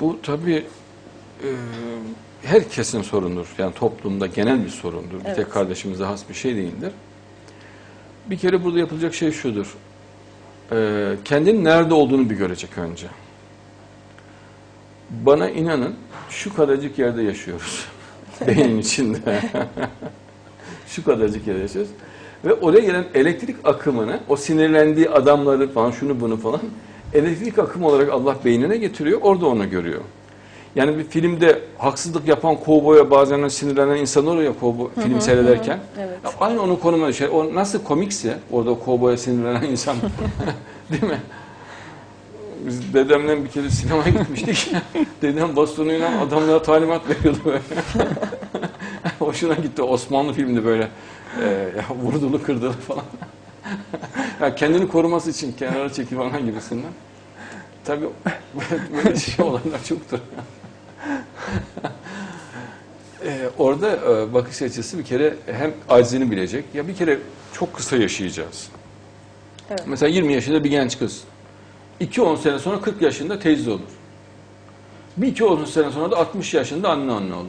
Bu tabii herkesin sorunudur. Yani toplumda genel bir sorundur. Bir Evet. tek kardeşimize has bir şey değildir. Bir kere burada yapılacak şey şudur. Kendinin nerede olduğunu bir görecek önce. Bana inanın şu kadarcık yerde yaşıyoruz. Beynin içinde. Şu kadarcık yerde yaşıyoruz. Ve oraya gelen elektrik akımını, o sinirlendiği adamları falan, şunu bunu falan, elektrik akımı olarak Allah beynine getiriyor, orada onu görüyor. Yani bir filmde haksızlık yapan kovboya bazen sinirlenen insan oluyor ya film seyrederken. Evet. Ya aynı onun konumuna düşer. O nasıl komikse orada kovboya sinirlenen insan değil mi? Biz dedemle bir kere sinemaya gitmiştik. Dedem bastonuyla adamlara talimat veriyordu böyle. Hoşuna gitti. Osmanlı filmdi böyle. Ya vurdulu kırdılı falan. Ya kendini koruması için kenara çekil falan gibisinden. Tabii böyle şey olanlar çoktur. Orada bakış açısı bir kere hem acizini bilecek. Ya bir kere çok kısa yaşayacağız. Evet. Mesela 20 yaşında bir genç kız. 2-10 sene sonra 40 yaşında teyze olur. Bir 2-10 sene sonra da 60 yaşında anne olur.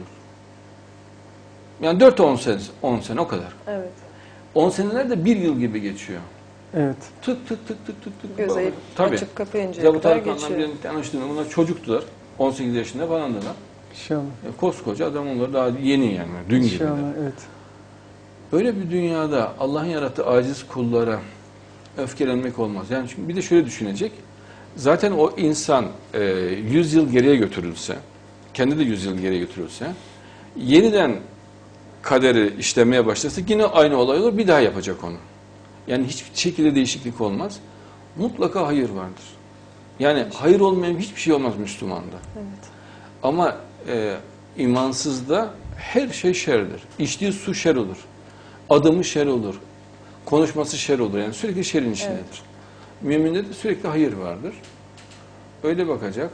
Yani 4-10 sene o kadar. Evet. 10 seneler de 1 yıl gibi geçiyor. Evet. Tık tık tık tık tık tık. Göz ayıp Tabii. açıp kapayıncaya Ya bu kadar Tarkan'la geçiyor. bir tanıştığımda bunlar çocuktular. 18 yaşında falandılar. İnşallah. Koskoca adam onlar daha yeni yani. Dün gibi. İnşallah, evet. Öyle bir dünyada Allah'ın yarattığı aciz kullara öfkelenmek olmaz. Yani çünkü bir de şöyle düşünecek. Zaten o insan 100 yıl geriye götürülse, kendi de 100 yıl geriye götürülse, yeniden kaderi işlemeye başlasa yine aynı olay olur, bir daha yapacak onu. Yani hiçbir şekilde değişiklik olmaz. Mutlaka hayır vardır. Yani hayır olmayan hiçbir şey olmaz Müslümanda. Evet. Ama imansızda her şey şerdir. İçtiği su şer olur. Adımı şer olur. Konuşması şer olur. Yani sürekli şerin içindedir. Evet. Müminde de sürekli hayır vardır. Öyle bakacak.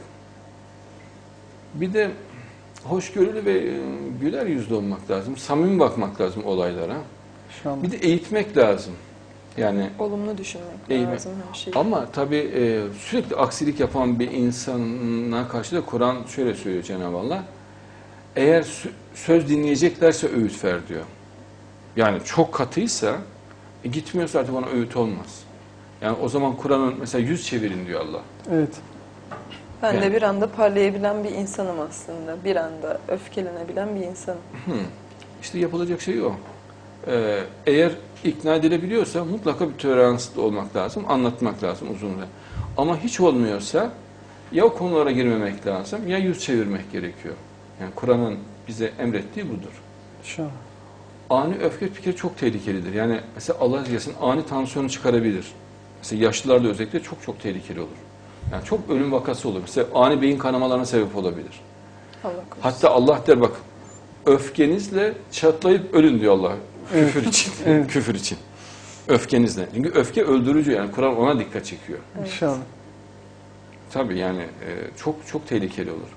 Bir de hoşgörülü ve güler yüzlü olmak lazım. Samimi bakmak lazım olaylara. İnşallah. Bir de eğitmek lazım. Yani Olumlu düşünmek eğitmek. lazım her şeyi. Ama tabii sürekli aksilik yapan bir insana karşı da Kur'an şöyle söylüyor Cenab-ı Allah. Eğer söz dinleyeceklerse öğüt ver diyor. Yani çok katıysa gitmiyorsa artık ona öğüt olmaz. Yani o zaman Kur'an'ın mesela yüz çevirin diyor Allah. Evet. Ben Yani- de bir anda parlayabilen bir insanım aslında. Bir anda öfkelenebilen bir insanım. İşte yapılacak şey o. Eğer ikna edilebiliyorsa mutlaka bir toleranslı olmak lazım, anlatmak lazım uzunca. Ama hiç olmuyorsa ya o konulara girmemek lazım ya yüz çevirmek gerekiyor. Yani Kur'an'ın bize emrettiği budur. İnşallah. Ani öfke bir kere çok tehlikelidir. Yani mesela Allah yazsın ani tansiyonu çıkarabilir. Mesela yaşlılarda özellikle çok çok tehlikeli olur. Yani çok ölüm vakası olur. Mesela ani beyin kanamalarına sebep olabilir. Allah korusun. Hatta Allah der bak öfkenizle çatlayıp ölün diyor Allah. Evet. Küfür için. Evet. Küfür için. Öfkenizle. Çünkü öfke öldürücü yani Kur'an ona dikkat çekiyor. Evet. İnşallah. Tabii yani çok çok tehlikeli olur.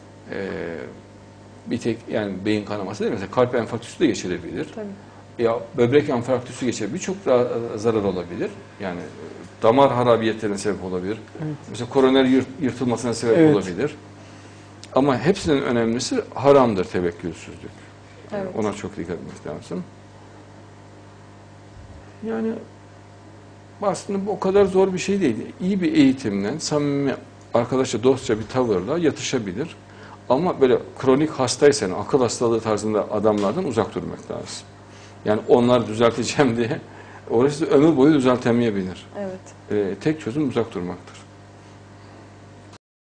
Bir tek yani beyin kanaması değil mi? Mesela kalp enfarktüsü de geçirebilir. Tabii. Ya böbrek enfarktüsü geçirebilir. Birçok zarar olabilir. Yani damar harabiyetlerine sebep olabilir. Evet. Mesela koroner yırtılmasına sebep Evet. olabilir. Ama hepsinin önemlisi haramdır tevekkülsüzlük. Evet. Ona çok dikkat etmek lazım. Yani aslında bu o kadar zor bir şey değil. İyi bir eğitimle, samimi arkadaşça, dostça bir tavırla yatışabilir. Ama böyle kronik hastaysan, akıl hastalığı tarzında adamlardan uzak durmak lazım. Yani onlar düzelteceğim diye orası ömür boyu düzeltemeyebilir. Evet. Tek çözüm uzak durmaktır.